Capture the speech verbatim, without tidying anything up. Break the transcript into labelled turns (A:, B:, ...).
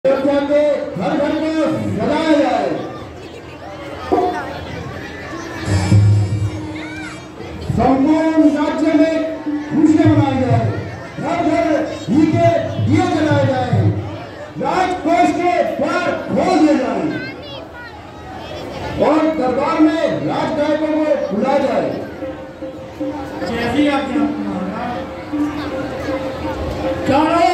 A: अयोध्या के घर घर को सजाया जाए। संपूर्ण राज्य में खुशियां मनाई जाए, घर घर घी के दिए जलाए जाए, राजकोष के द्वार खोल दिए जाए और दरबार में राजगायकों को बुलाया जाए।
B: जैसी आज्ञा।